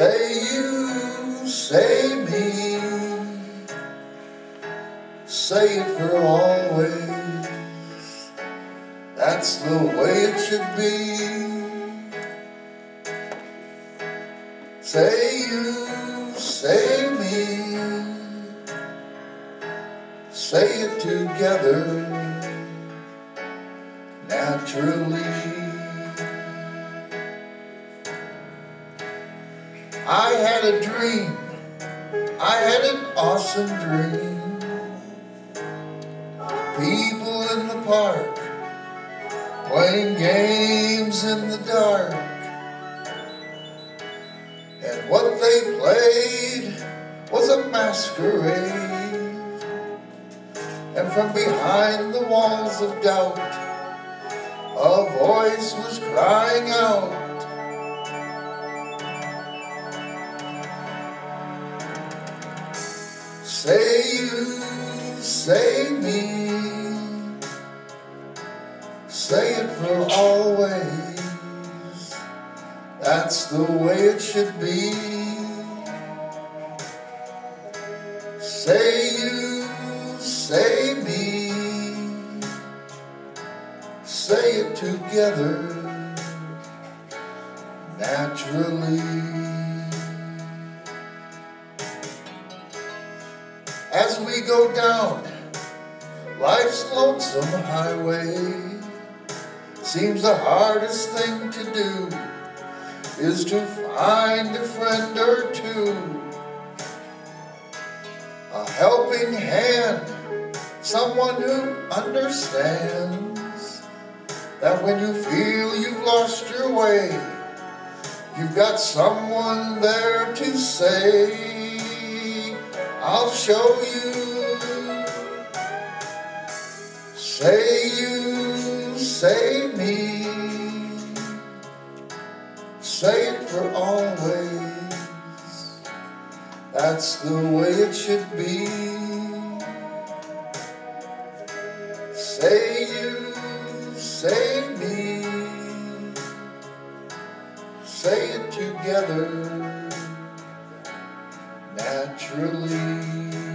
Say you, say me, say it for always. That's the way it should be. Say you, say me, say it together, naturally. I had a dream, I had an awesome dream. People in the park, playing games in the dark. And what they played was a masquerade. And from behind the walls of doubt, a voice was crying out, say you, say me, say it for always. That's the way it should be. Say you, say me, say it together, naturally. As we go down life's lonesome highway, seems the hardest thing to do is to find a friend or two, a helping hand, someone who understands that when you feel you've lost your way, you've got someone there to say, I'll show you. Say you, say me, say it for always. That's the way it should be. Say you, say me, say it together, naturally.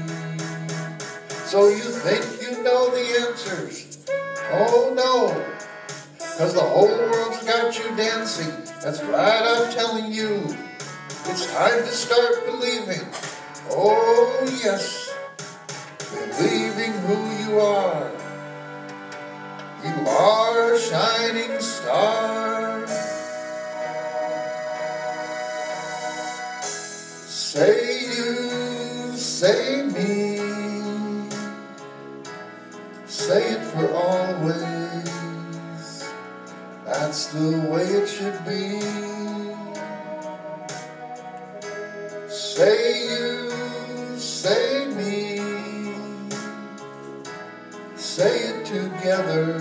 So you think you know the answers? Oh no, 'cause the whole world's got you dancing. That's right, I'm telling you. It's time to start believing. Oh yes, believing who you are. You are a shining star. Say you, say me, say it for always. That's the way it should be. Say you, say me, say it together,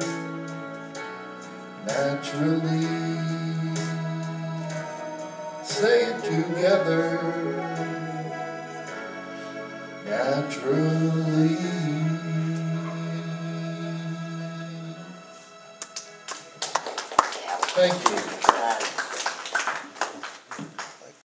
naturally. Say it together, naturally. Thank you.